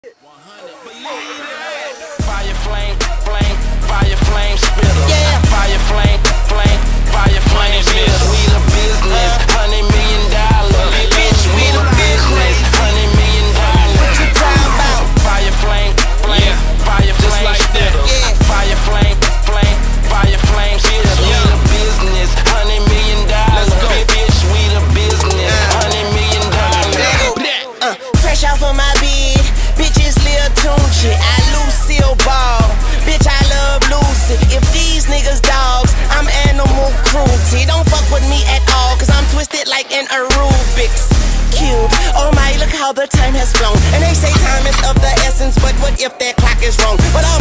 Fire flame, flame, fire flame spitter. Yeah. Fire flame, flame, fire flame spitter. We the business, $100 million. Bitch, we the business, $100 million. What you talking about? Fire flame, flame, fire flame spitter. Yeah. Fire flame, flame, fire flame spitter. We the business, $100 million. Let's go. Bitch, we the business, $100 million. Fresh off of my bed, bitches Lil Tunechi, I Lucille Ball, bitch I love Lucy. If these niggas dogs, I'm animal cruelty. Don't fuck with me at all, cause I'm twisted like an Rubik's Cube. Oh my, look how the time has flown. And they say time is of the essence, but what if that clock is wrong? But all